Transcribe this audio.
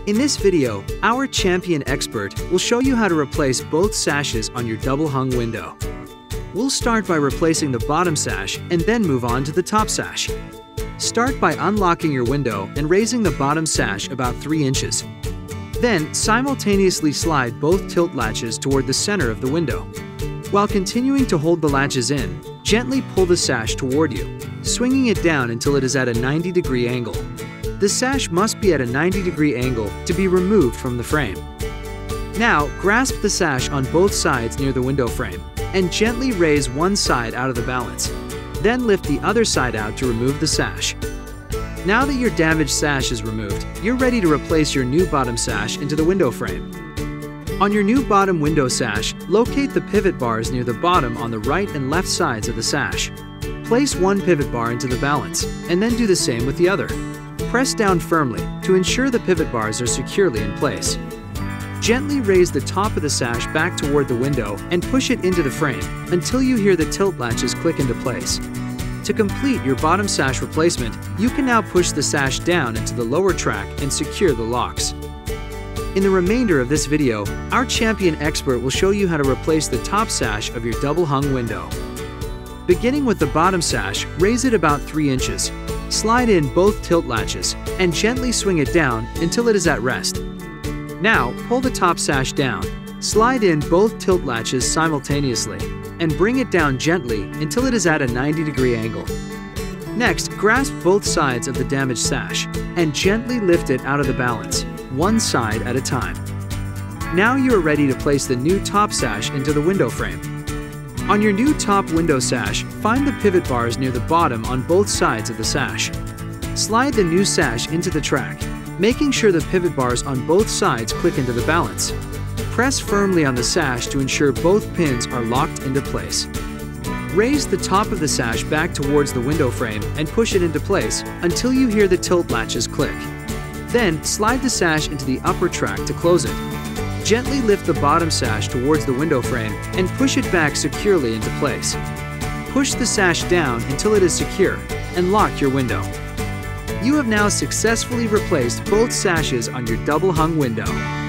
In this video, our champion expert will show you how to replace both sashes on your double-hung window. We'll start by replacing the bottom sash and then move on to the top sash. Start by unlocking your window and raising the bottom sash about 3 inches. Then, simultaneously slide both tilt latches toward the center of the window. While continuing to hold the latches in, gently pull the sash toward you, swinging it down until it is at a 90-degree angle. The sash must be at a 90-degree angle to be removed from the frame. Now, grasp the sash on both sides near the window frame and gently raise one side out of the balance. Then lift the other side out to remove the sash. Now that your damaged sash is removed, you're ready to replace your new bottom sash into the window frame. On your new bottom window sash, locate the pivot bars near the bottom on the right and left sides of the sash. Place one pivot bar into the balance, and then do the same with the other. Press down firmly to ensure the pivot bars are securely in place. Gently raise the top of the sash back toward the window and push it into the frame until you hear the tilt latches click into place. To complete your bottom sash replacement, you can now push the sash down into the lower track and secure the locks. In the remainder of this video, our champion expert will show you how to replace the top sash of your double-hung window. Beginning with the bottom sash, raise it about 3 inches. Slide in both tilt latches and gently swing it down until it is at rest. Now, pull the top sash down. Slide in both tilt latches simultaneously and bring it down gently until it is at a 90-degree angle. Next, grasp both sides of the damaged sash and gently lift it out of the balance, one side at a time. Now you are ready to place the new top sash into the window frame. On your new top window sash, find the pivot bars near the bottom on both sides of the sash. Slide the new sash into the track, making sure the pivot bars on both sides click into the balance. Press firmly on the sash to ensure both pins are locked into place. Raise the top of the sash back towards the window frame and push it into place until you hear the tilt latches click. Then, slide the sash into the upper track to close it. Gently lift the bottom sash towards the window frame and push it back securely into place. Push the sash down until it is secure and lock your window. You have now successfully replaced both sashes on your double-hung window.